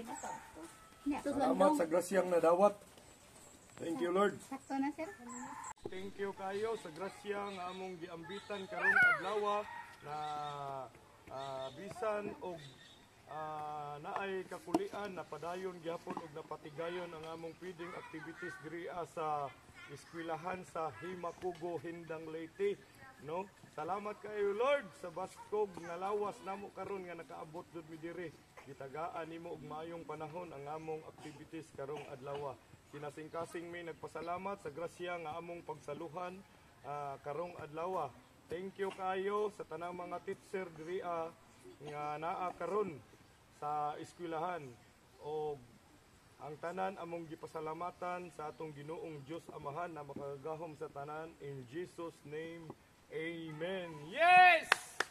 Salamat sa grasyang nadawat. Thank you, Lord. Sakto na, sir. Thank you kayo sa grasya nga among giambitan karong adlaw na bisan og naay kakulian na padayon gyapon og napatigayon ang among pwedeng activities diri sa eskwelahan sa Himakugo, Hindang Leyte. No? Salamat kayo, Lord, sa baskog nga lawas namo karon nga nakaabot jud mi diri. Gitagaan nimo og maayong panahon ang among activities karong adlaw. Kinasing-kasing may nagpasalamat sa grasya nga among pagsaluhan karong adlaw. Thank you kayo sa tanang mga teacher diri nga naa karon sa eskwelahan. O ang tanan among gipasalamatan sa atong Ginoong Dios Amahan na makagahom sa tanan, in Jesus name. Amen. Yes!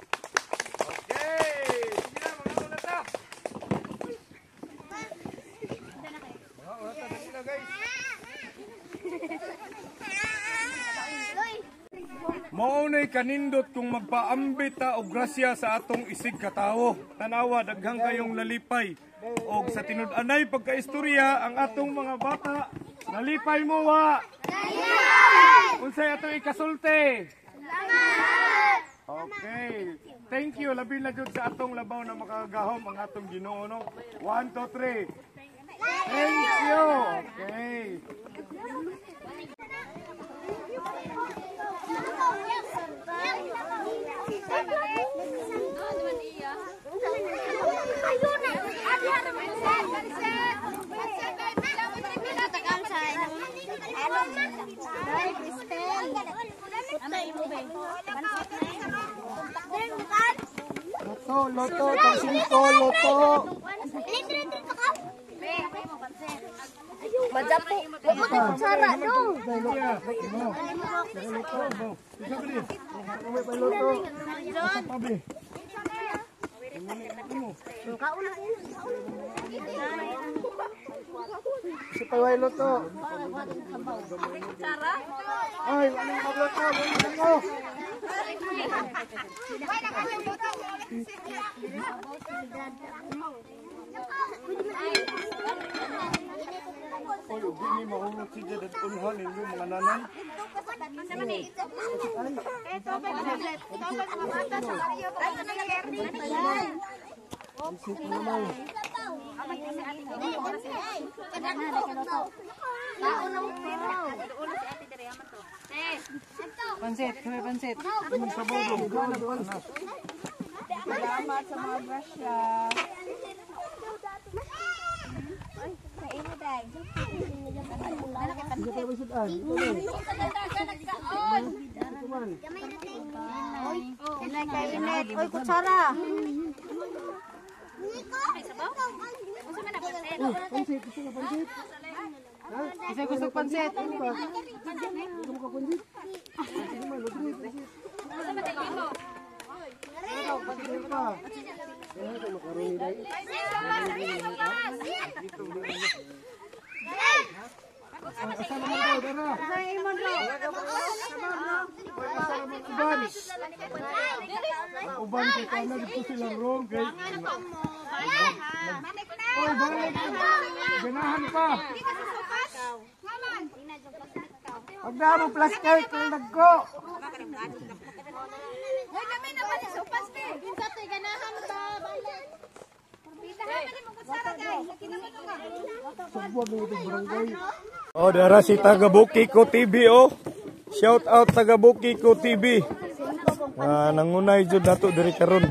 Okay! Sige na, mga ulat na! Mga ulat na sila, guys! Maunay kanindot kung magpaambit ta og grasya sa atong isig katawo. Tanawa, daghang kayong nalipay. O sa tinud-anay pagkaistorya, ang atong mga bata, nalipay mo wa! Unsay atong ikasulti? Okay. Thank you. Labi na jud sa atong labaw na makagahom ang atong Ginoo. 1, 2, 3. Thank you. Okay. Loto, pagsingko, loto. Majapo. Huwag sara, no? Si Paway loto. Ay, anong magloto? Ano? Oy, gini mahulog si Jadet unhan ninyo mga nanay. Pansit, kami pansit. Salamat sa mga grasya. Oy, kutsara. Isa gusto pansit. Uban kay kana dito sila rong kay. Oy, balik. Ganahan pa. Agdaro plastic kay nagko. Hoy, kami na pa sa upas ni. Kinsa toy ganahan ba balik. Pitahan na mo kusara guys. Subuan mo itong barangay. Oh, dara si Tagabuki ko TV oh. Shout out Tagabuki ko TV. Nangunay jud nato diri karon.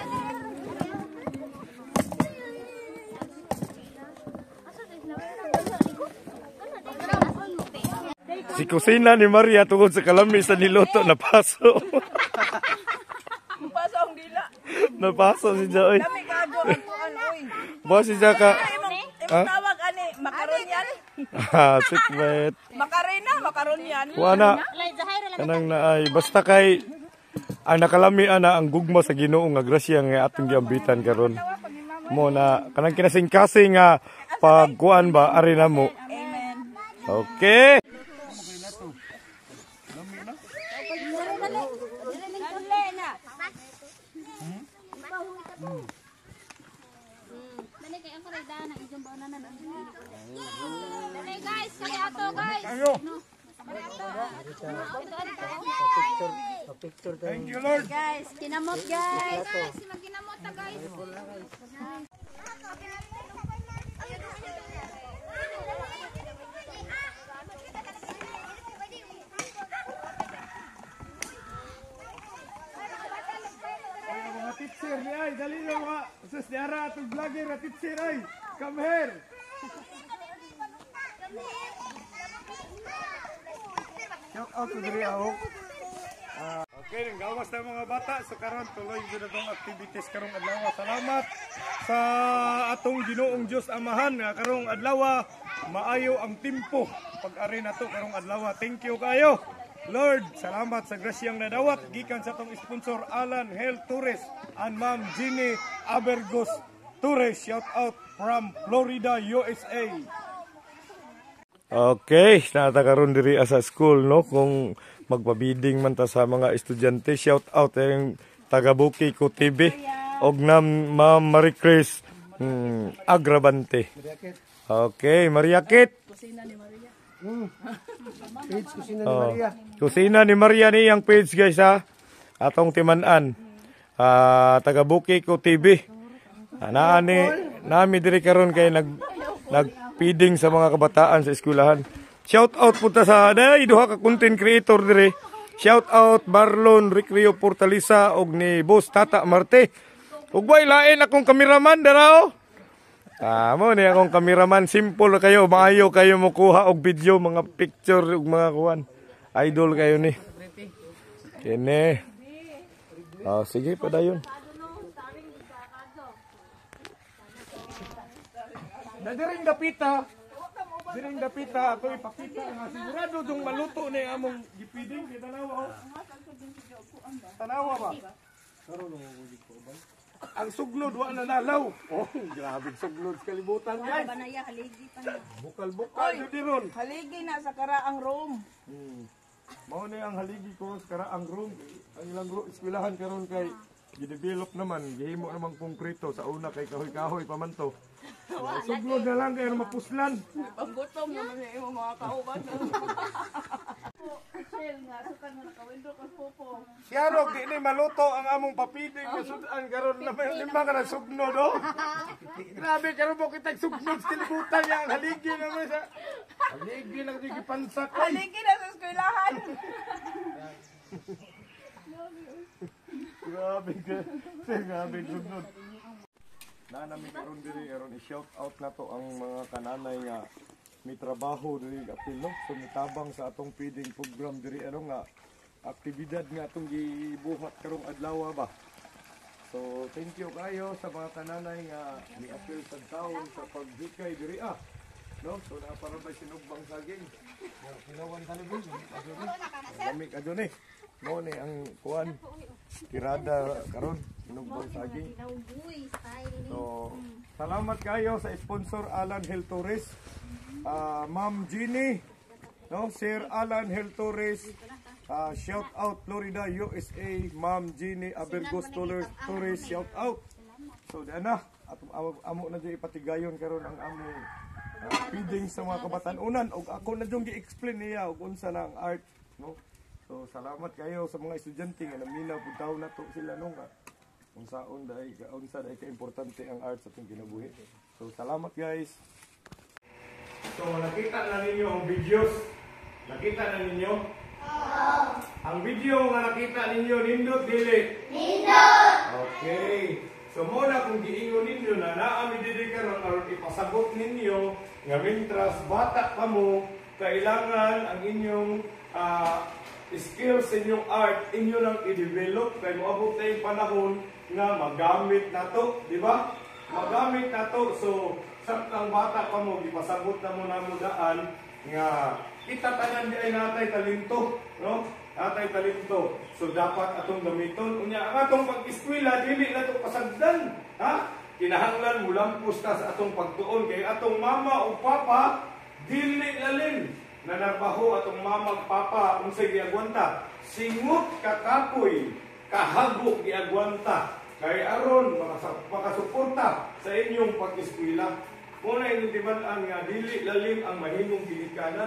Si kusina ni Maria tungod sa kalami sa niluto na paso. Paso ang dila. Napaso si Joy. Dami kago ang ano oy. Boss si Jaka. Imong tawag ani makaron yan. Sikmet. Makarena, makaron yan. Wala. Kanang naay basta kay ang nakalami ana ang gugma sa Ginoo nga grasya nga atong giambitan karon. Mo na kanang kinasing-kasing nga pagkuan ba ari na mo. Amen. Okay. Balik kay ako ray daan ang kayo. Thank you, Lord. Guys, kinamot guys. Maginamot na guys. Mga teacher ni ay, dali na mga sus diara atong vlogger na teacher ay. Come here. Shout out to diri ako. Okay, gawas na mga bata. So karon tuloy gyud atong activities karong adlaw. Salamat sa atong Ginoong Dios Amahan nga karong adlaw maayo ang timpo pag-ari nato karong adlaw. Thank you kayo. Lord, salamat sa grasyang nadawat gikan sa atong sponsor Alan Health Tourist and Ma'am Jeannie Abergos Tourist. Shout out from Florida, USA. Okay, natakaroon diri sa school no kung magpabiding man ta sa mga estudyante. Shout out yung taga Buki ko TV og Ma'am Marie Chris Agravante. Okay, Mariakit. Kusina ni Maria. Page Kusina ni Maria. Kusina ni Maria ni ang page guys ha. Atong timan-an. Taga Buki ko TV. Nami diri karon kay nagpiding sa mga kabataan sa eskwelahan. Shout out punta sa duha ka content creator diri. Shout out Barlon Recreo Portalisa og ni Boss Tata Marte. Ug way lain akong kameraman daraw. Mo ni akong kameraman, simple kayo, maayo kayo mo kuha og video, mga picture ug mga kuan. Idol kayo ni. Kene. Sige pa dayon. Diring dapita. Diring dapita ato ipakita nga sigurado dong maluto ni among gipiding kita tanawa. Tanawa ba? Ang suglod wa na nalaw. Oh, grabe suglod sa kalibutan guys. Banaya haligi pa na. Bukal-bukal jud ron. Haligi na sa karaang room. Mao ni ang haligi ko sa karaang room. Ang ilang eskwelahan karon kay gi-develop naman, gihimo naman konkreto sa una kay kahoy-kahoy pa man to. Suglod na lang kay mapuslan. Paggutom naman sa imong mga kauban. Siyaro, di ni maluto ang among papiding kasudan karon na may lima ka na sugnod, oh. Grabe, karon mo kitag sugnod sa kalibutan niya. Ang haligi naman sa... Haligi lang di gipansak. Haligi na sa eskwelahan. Grabe ka. Grabe sugnod. Nanami karon diri aron i-shout out na to ang mga kananay nga may trabaho diri apil no. Sumitabang sa atong feeding program diri ano nga aktibidad nga atong gibuhat karong adlaw ba. So thank you kayo sa mga kananay nga ni-apil sa taon sa paghikay diri no. So na para ba sinugbang saging. Kinawan talibon. Lamig aduni. Mo ni ang kuan tirada karon sinugbang saging. So salamat kayo sa sponsor Alan Health Tourist. Ma'am Jeannie, no, Sir Alan Health Tourist, shout out Florida, USA, Ma'am Jeannie Abergos Tourist, shout out. So diana, amo na dyan ipatigayon karon ang among feeding sa mga kabatan-unan og ako na dyan gi-explain niya og unsa na ang art, no. So salamat kayo sa mga estudyante nga naminaw pud na to sila no nga unsa dai ka importante ang art sa atong kinabuhi. So salamat guys. So nakita na ninyo ang videos. Nakita na ninyo? Oo. Ang video nga nakita ninyo nindot dili? Nindot. Okay. So muna kung giingon ninyo na naami diri karon aron ipasagot ninyo nga mintras bata pa mo kailangan ang inyong skills sa inyong art inyo nang i-develop kay moabot na yung panahon nga magamit nato, di ba? Magamit nato. So samtang bata pa mo gipasabot na mo namo daan nga itatanan di ay natay talento, no? Natay talento. So dapat atong gamiton unya ang atong pag-eskwela dili na to pasagdan, ha? Kinahanglan mulampos ta sa atong pagtuon kay atong mama o papa dili lalin na narbaho atong mama ug papa unsay giagwanta singot kakapoy kahagok giagwanta kay aron makasuporta sa inyong pag-eskwela. Muna yung timan-an nga dili lalim ang mahimong ginikanan.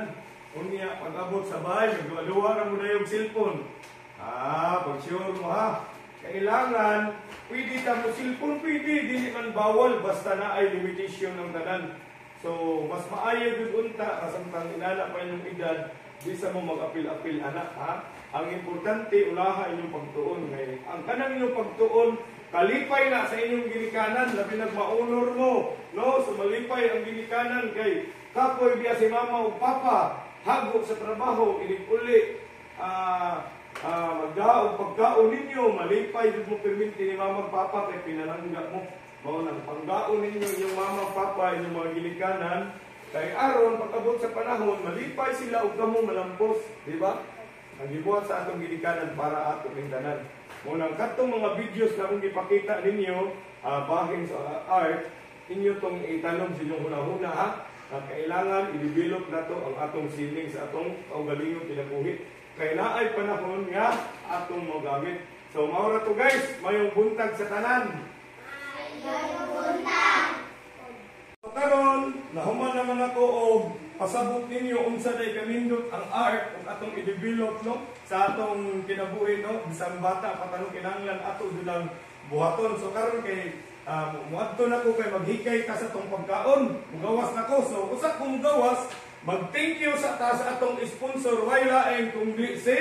Unya, pag-abot sa bahay, nagduwa-duwa na mo na yung cellphone. Pag-sure mo ha. Kailangan, pwede ka mo cellphone, pwede, di man bawal, basta na ay limitation ng tanan. So, mas maayo yun unta, kasamtang inala pa yung edad, di sa mo mag-apil-apil anak ha. Ang importante, unaha inyong pagtuon. Ngayon, ang kanang inyong pagtuon, kalipay na sa inyong ginikanan, labi nagmaunor mo, no? So, malipay ang ginikanan kay kapoy biya si mama o papa, hago sa trabaho, inipuli, magdaog pagkaon ninyo, malipay, mo perminti ni mama papa kay pinalangga mo. Mao nang panggaon ninyo yung mama papa, inyong mga ginikanan, kay aron pag-abot sa panahon, malipay sila ug kamo malampos, di ba? Ang gibuhat sa atong ginikanan para atong hindanan. Munang katong mga videos na akong ipakita ninyo, bahin sa art, inyo tong itanong sa inyong huna-huna ha. Kailangan i-develop na to ang atong siling sa atong kaugalingong pinabuhi. Kaya naay panahon nga atong magamit. So maura to guys, mayong buntag sa tanan. Mayong buntag. So karon, nahuman naman ako og pasabot ninyo unsa day kanindot ang art ug atong i-develop no sa atong kinabuhi no bisan bata patanong kinahanglan ato dulang buhaton. So karon kay muadto na ko kay maghikay ta sa tong pagkaon. Mugawas na ko. So usa kong gawas, mag-thank you sa ta sa atong sponsor way laing kundi si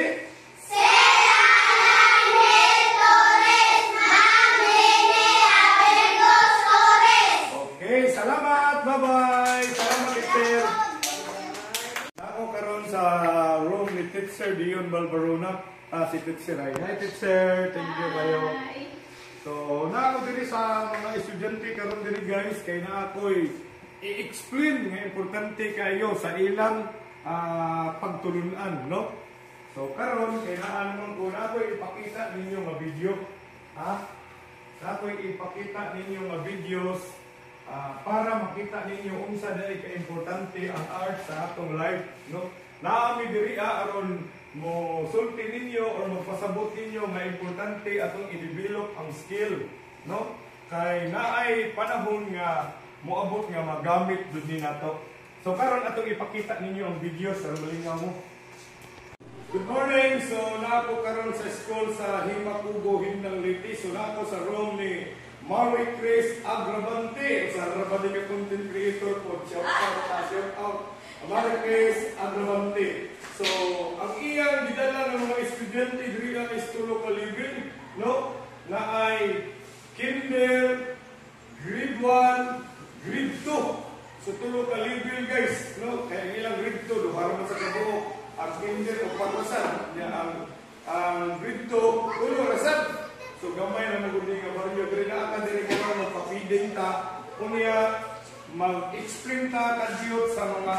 Okay, salamat. Bye-bye. Salamat, teacher. Ako karon sa room ni Teacher Dion Balbarona. Si Teacher ay. Hi, Teacher. Thank you kayo. So, na ako diri sa mga estudyante karon diri guys, kay na ako'y i-explain nga importante kayo sa ilang pagtulunan, no? So, karon kay naa naman ko na ako'y ipakita ninyo nga video, ha? Na ako'y ipakita ninyo nga videos para makita ninyo unsa dai ka importante ang art sa atong life, no? Naami diri aron mo sulti ninyo or magpasabot ninyo nga importante atong i-develop ang skill, no? Kay naay panahon nga moabot nga magamit jud ni nato. So karon atong ipakita ninyo ang video sa malingaw mo. Good morning. So nako karon sa school sa Himakugo Hindang Leyte. So nako sa room ni Marie Chris Agravante, sa Rabading content creator po. Shout out. Marie Chris Agravante. So, ang iyang gidala ng mga estudyante diri na is tulo ka level, no? Na ay kinder, grade 1, grade 2. So, tulo ka level guys, no? Kaya ilang grade 2, duhara man sa kabuo. Ang kinder o pagwasan, ang grade 2, tulo rasad. So, gamay na maguli nga baryo. Diri na ka diri ka magpapiding ta. Kunya, mag-explain ta kadiyot sa mga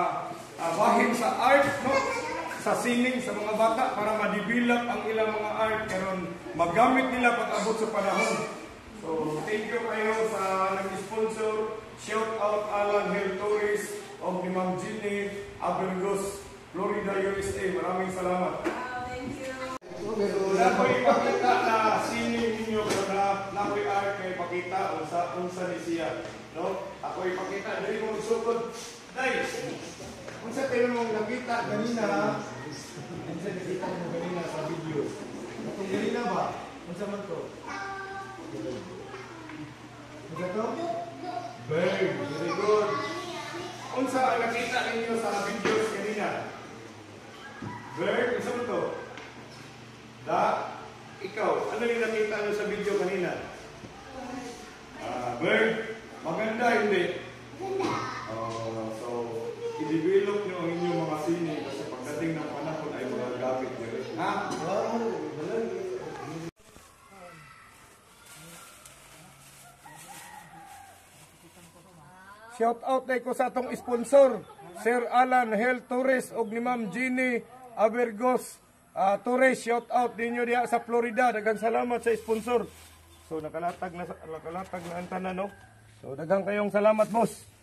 bahin sa art, no? Sa sining sa mga bata para ma-develop ang ilang mga art karon magamit nila pag-abot sa panahon. So, thank you kayo sa nag-sponsor. Shout out Alan Hill Tourist of ni Ma'am Ginny Abergos, Florida, USA. Maraming salamat. Thank you. So, nako'y ipakita na sining ninyo na nako'y art kay ipakita unsa ni siya, no? Ako ipakita diri mo sukod. Guys, unsa tayo mong nakita kanina? Unsa nakita mo kanina sa video? Atong kanina ba? Unsa man to? Unsa to? Very good. Unsa ang nakita ninyo sa videos kanina? Bird, unsa man to? Ikaw, ano yung nakita nyo sa video kanina? Bird, maganda hindi? So, i-develop nyo ang inyong mga sining kasi pagdating ng panahon ay mga gamit nyo. Ha? Shout out na ko sa atong sponsor, Sir Alan Hell Torres og ni Ma'am Ginny Abergos Torres. Shout out ninyo diha sa Florida. Daghang salamat sa sponsor. So nakalatag na ang tanan, no? So daghang kayong salamat, boss.